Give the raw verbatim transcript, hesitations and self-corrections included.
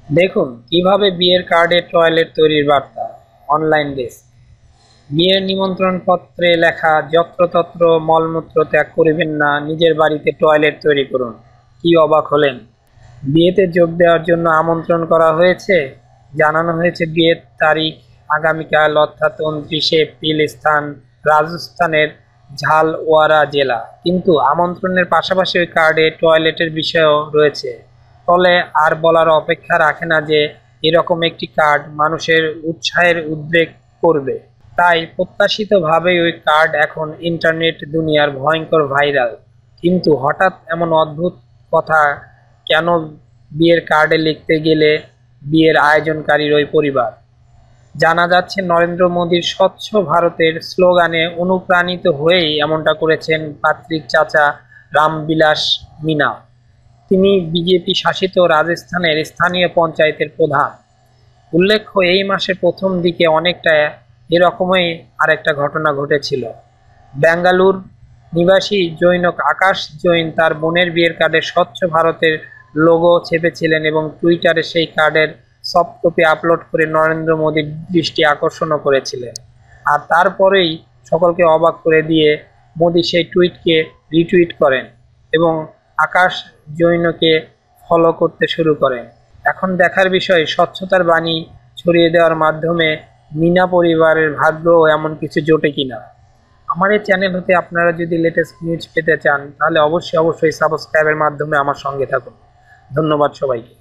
দেখুন কিভাবে বিয়ের কার্ডে টয়লেট তৈরির বার্তা। Online desk. বিয়ের নিমন্ত্রণ পত্রে লেখা যত্রতত্র মলমূত্র ত্যাগ করিবেন না, নিজের বাড়িতে টয়লেট তৈরি করুন। কি অবাক হলেন? বিয়েতে যোগ দেওয়ার জন্য আমন্ত্রণ করা হয়েছে, জানানো হয়েছে বিয়ের তারিখ আগামীকাল অর্থাৎ উনত্রিশে এপ্রিল, স্থান রাজস্থানের ঝালওয়ারা জেলা, কিন্তু আমন্ত্রণের পাশাপাশি ওই কার্ডে টয়লেটের বিষয়ও রয়েছে। ফলে আর বলার অপেক্ষা রাখে না যে এরকম একটি কার্ড মানুষের উৎসাহের উদ্রেক করবে। তাই প্রত্যাশিতভাবেই ওই কার্ড এখন ইন্টারনেট দুনিয়ার ভয়ঙ্কর ভাইরাল। কিন্তু হঠাৎ এমন অদ্ভুত কথা কেন বিয়ের কার্ডে লিখতে গেলে বিয়ের আয়োজনকারীর ওই পরিবার? জানা যাচ্ছে নরেন্দ্র মোদীর স্বচ্ছ ভারতের স্লোগানে অনুপ্রাণিত হয়েই এমনটা করেছেন পাত্রীর চাচা রামবিলাস মিনা। তিনি বিজেপি শাসিত রাজস্থানের স্থানীয় পঞ্চায়েতের প্রধান। উল্লেখ্য, এই মাসের প্রথম দিকে অনেকটা এরকমই আরেকটা ঘটনা ঘটেছিল। বেঙ্গালুর নিবাসী জৈনক আকাশ জৈন তার বোনের বিয়ের কার্ডে স্বচ্ছ ভারতের লোগো ছেপেছিলেন এবং টুইটারে সেই কার্ডের সফট কপি আপলোড করে নরেন্দ্র মোদীর দৃষ্টি আকর্ষণও করেছিলেন। আর তারপরেই সকলকে অবাক করে দিয়ে মোদী সেই টুইটকে রিটুইট করেন এবং আকাশ জৈনকে ফলো করতে শুরু করেন। এখন দেখার বিষয়, স্বচ্ছতার বাণী ছড়িয়ে দেওয়ার মাধ্যমে মিনা পরিবারের ভাগ্যও এমন কিছু জোটে কিনা। আমার এই চ্যানেল হতে আপনারা যদি লেটেস্ট নিউজ পেতে চান তাহলে অবশ্যই অবশ্যই সাবস্ক্রাইবের মাধ্যমে আমার সঙ্গে থাকুন। ধন্যবাদ সবাইকে।